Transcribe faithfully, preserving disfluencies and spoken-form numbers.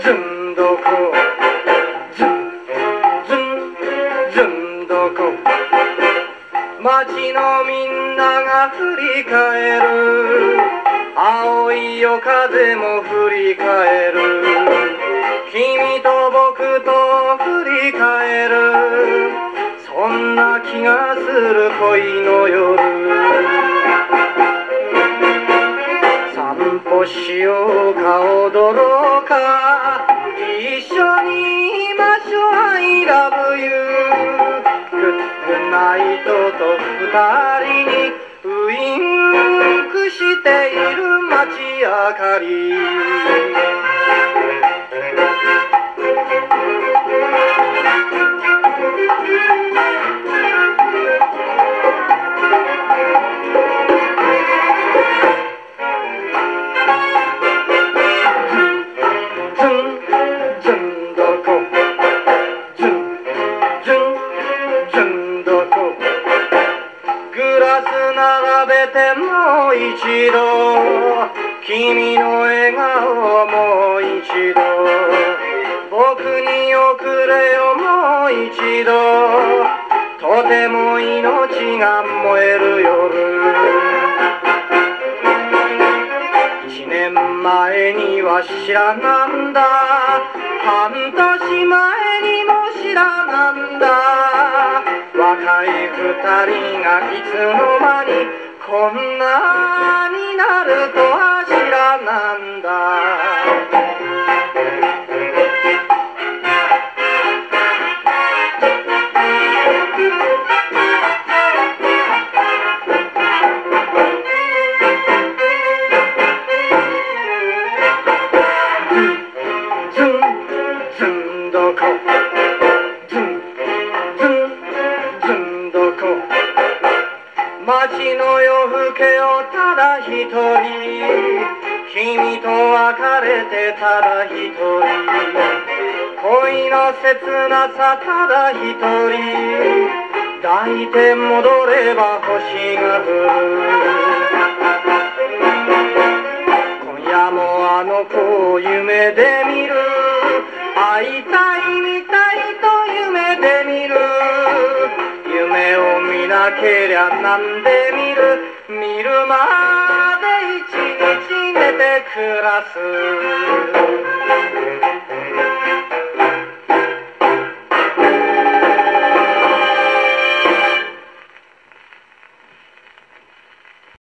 ずんどこずんずんずんどこ街のみんなが振り返る青い夜風も振り返る君と僕と振り返るそんな気がする恋の夜散歩しようか踊ろうか一緒にいましょう I love you グッドナイトと二人にウインクしている街明かり並べてもう一度君の笑顔をもう一度僕に送れよもう一度とても命が燃える夜一年前には知らなんだ半年前にも知らなんだ若い二人がいつの間にこんなになるとは知らなんだずんずんどこ街の夜更けをただ一人君と別れてただ一人恋の切なさただ一人抱いて戻れば星が降る今夜もあの子を夢で見る会いたい見たいと夢で見る夢を見なけりゃなんで見る見るまで一日寝て暮らす